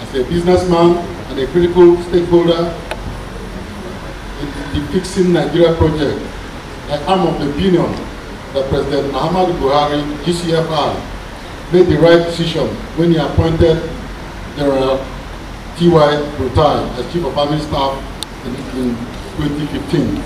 is a businessman and a critical stakeholder in the Fixing Nigeria project. I am of the opinion that President Muhammadu Buhari, GCFR, made the right decision when he appointed General T.Y. Brutai as Chief of Army Staff in 2015.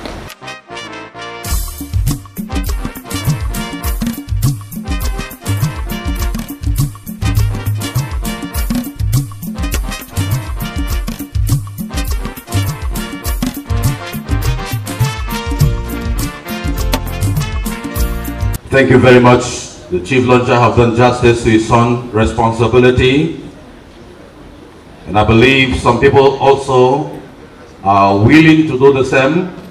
Thank you very much. The Chief Launcher has done justice to his son's responsibility. And I believe some people also are willing to do the same.